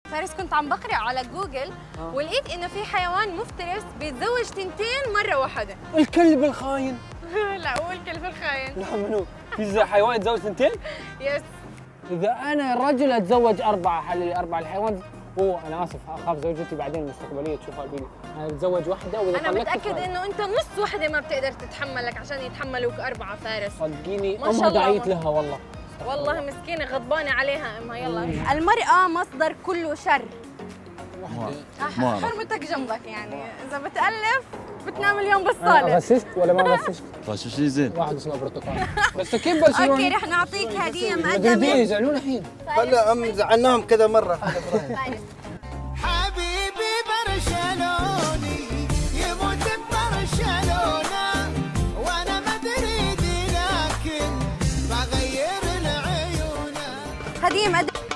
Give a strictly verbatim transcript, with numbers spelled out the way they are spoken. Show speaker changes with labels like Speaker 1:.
Speaker 1: فارس كنت عم بقرأ على جوجل آه. ولقيت انه في حيوان مفترس بيتزوج تنتين مرة واحدة.
Speaker 2: الكلب الخاين.
Speaker 1: لا هو الكلب الخاين.
Speaker 2: لا منو؟ في حيوان يتزوج تنتين؟
Speaker 1: يس.
Speaker 2: إذا أنا رجل أتزوج أربعة حللي أربعة الحيوان هو أنا آسف أخاف زوجتي بعدين المستقبلية تشوفها بيلي، أنا بتزوج واحدة وإذا
Speaker 1: أنا متأكد إنه أنت نص وحدة ما بتقدر تتحملك عشان يتحملوك أربعة فارس.
Speaker 2: صدقيني أمها دعيت لها والله.
Speaker 1: والله مسكينة غضبانة عليها أمها. يلا المرأة مصدر كل شر. حرمتك جنبك يعني إذا بتألف بتنام اليوم بالصالة.
Speaker 2: أنا غششت ولا ما غششت؟
Speaker 3: غششني زين.
Speaker 2: واحد اسمه برتقال. بس كيف برشلونة؟
Speaker 1: أوكي رح نعطيك هدية مقدمة.
Speaker 2: مدريدية يزعلون الحين.
Speaker 4: هلا أم زعلناهم كذا مرة.
Speaker 5: حبيبي برشلوني يموت ببرشلونة وأنا مدريدي لكن بغير العيونة.
Speaker 1: هدية مقدمة.